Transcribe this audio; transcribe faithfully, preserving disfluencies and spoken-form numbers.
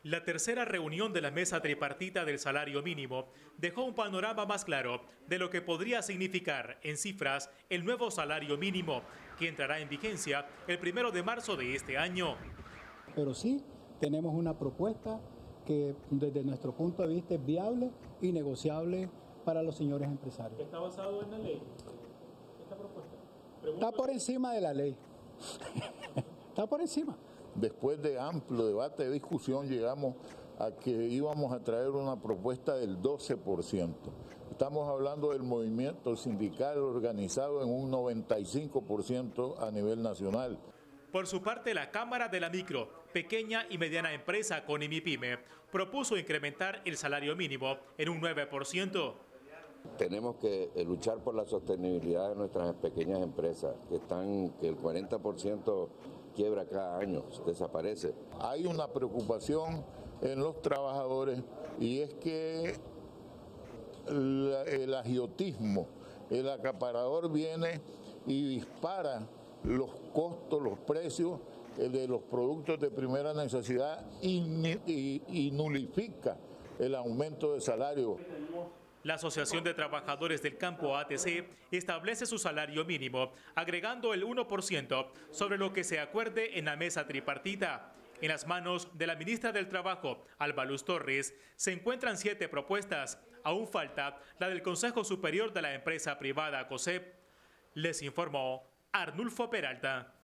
La tercera reunión de la mesa tripartita del salario mínimo dejó un panorama más claro de lo que podría significar en cifras el nuevo salario mínimo, que entrará en vigencia el primero de marzo de este año. Pero sí, tenemos una propuesta que desde nuestro punto de vista es viable y negociable para los señores empresarios. ¿Está basado en la ley esta propuesta? Está por encima de la ley. Está por encima. Después de amplio debate y discusión llegamos a que íbamos a traer una propuesta del doce por ciento. Estamos hablando del movimiento sindical organizado en un noventa y cinco por ciento a nivel nacional. Por su parte, la Cámara de la Micro, Pequeña y Mediana Empresa con IMIPYME propuso incrementar el salario mínimo en un nueve por ciento. Tenemos que luchar por la sostenibilidad de nuestras pequeñas empresas, que están, que el cuarenta por ciento quiebra cada año, desaparece. Hay una preocupación en los trabajadores y es que la, el agiotismo, el acaparador viene y dispara los costos, los precios de los productos de primera necesidad y, y, y nulifica el aumento de salario. La Asociación de Trabajadores del Campo A T C establece su salario mínimo, agregando el uno por ciento sobre lo que se acuerde en la mesa tripartita. En las manos de la ministra del Trabajo, Alba Luz Torres, se encuentran siete propuestas. Aún falta la del Consejo Superior de la Empresa Privada, COSEP. Les informó Arnulfo Peralta.